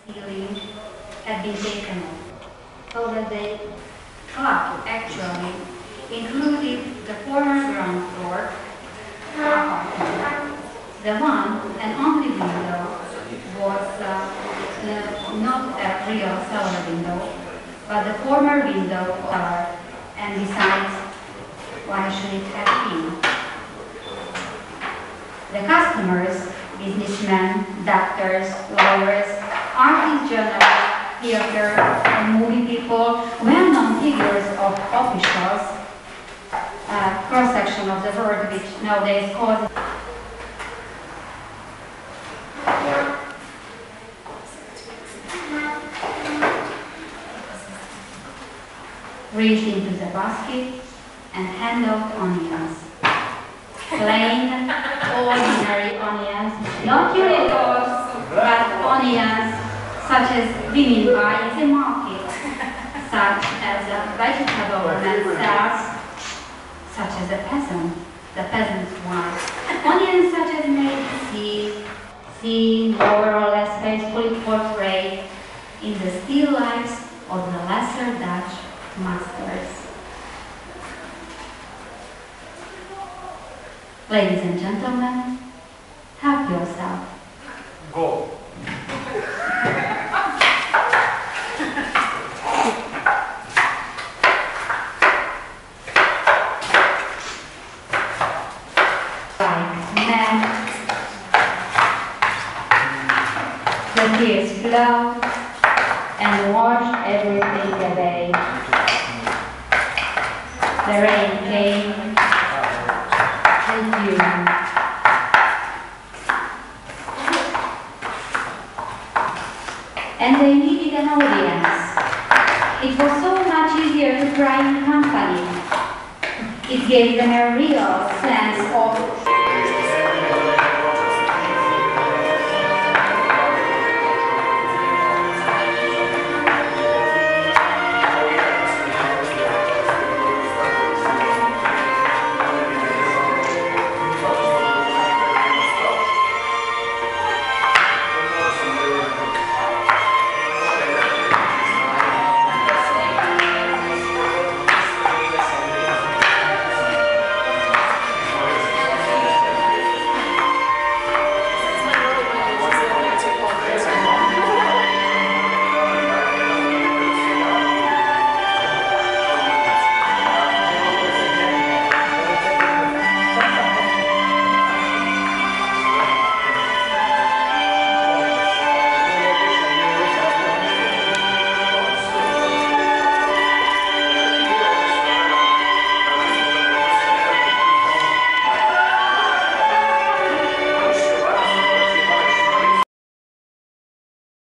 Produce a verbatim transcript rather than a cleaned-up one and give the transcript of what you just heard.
ceiling had been taken off, so that the club actually included the former ground floor apartment. The one and only window was uh, uh, not a real cellar window, but the former window cellar, and besides, why should it have been? The customers, businessmen, doctors, lawyers, artists, journalists, theater and movie people, well-known figures of officials, uh, cross-section of the world, which nowadays calls reached into the basket and handled onions. Plain, ordinary onions, not unicorns, but onions such as women buy in the market, such as a vegetable man sells, such as a peasant, the peasant's wife. Onions such as may be seen, seen more or less faithfully portrayed in the still lives of the lesser Dutch masters. Ladies and gentlemen, help yourself. Go. Like men, the tears flowed and washed everything away. The rain came, the dew. And they needed an audience. It was so much easier to cry in company. It gave them a real sense of